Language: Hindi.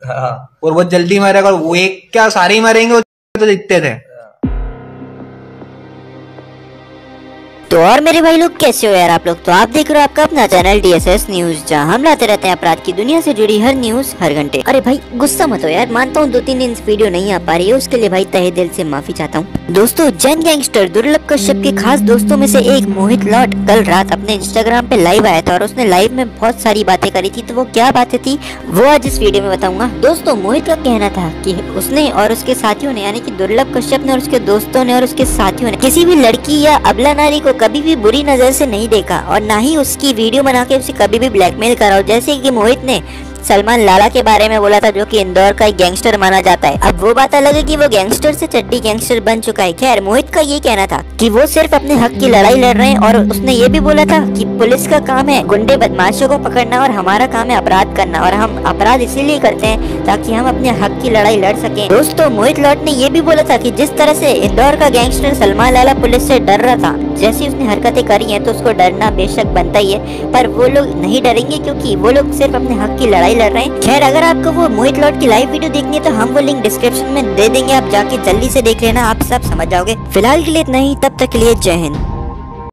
हाँ। और बहुत जल्दी मरेगा, और वो एक क्या सारे ही मरेंगे, वो तो दिखते थे। तो और मेरे भाई लोग कैसे हो यार आप लोग। तो आप देख रहे हो आपका अपना चैनल DSS न्यूज, जहां हम लाते रहते हैं अपराध की दुनिया से जुड़ी हर न्यूज हर घंटे। अरे भाई गुस्सा मत हो यार, मानता हूँ 2-3 दिन से वीडियो नहीं आ पा रही है, उसके लिए भाई तहे दिल से माफी चाहता हूँ। दोस्तों, जैन गैंगस्टर दुर्लभ कश्यप के खास दोस्तों में से एक मोहित लॉट कल रात अपने इंस्टाग्राम पे लाइव आया था, और उसने लाइव में बहुत सारी बातें करी थी। तो वो क्या बातें थी वो आज इस वीडियो में बताऊंगा। दोस्तों, मोहित का कहना था कि उसने और उसके साथियों ने, यानी कि दुर्लभ कश्यप ने और उसके दोस्तों ने और उसके साथियों ने किसी भी लड़की या अबला नारी को कभी भी बुरी नजर से नहीं देखा, और ना ही उसकी वीडियो बना के उसे कभी भी ब्लैकमेल करा। और जैसे कि मोहित ने सलमान लाला के बारे में बोला था, जो कि इंदौर का एक गैंगस्टर माना जाता है। अब वो बात अलग है कि वो गैंगस्टर से चड्डी गैंगस्टर बन चुका है। खैर, मोहित का ये कहना था कि वो सिर्फ अपने हक की लड़ाई लड़ रहे हैं, और उसने ये भी बोला था कि पुलिस का काम है गुंडे बदमाशों को पकड़ना, और हमारा काम है अपराध करना, और हम अपराध इसीलिए करते हैं ताकि हम अपने हक की लड़ाई लड़ सकें। दोस्तों, मोहित लॉट ने ये भी बोला था कि जिस तरह से इंदौर का गैंगस्टर सलमान लाला पुलिस से डर रहा था, जैसी उसने हरकतें करी हैं, तो उसको डरना बेशक बनता ही है, पर वो लोग नहीं डरेंगे क्योंकि वो लोग सिर्फ अपने हक की लड़ाई लड़ रहे हैं। खैर, अगर आपको वो मोहित लॉट की लाइव वीडियो देखनी है तो हम वो लिंक डिस्क्रिप्शन में दे देंगे, आप जाके जल्दी से देख लेना, आप सब समझ जाओगे। फिलहाल के लिए इतना ही, तब तक के लिए जय हिंद।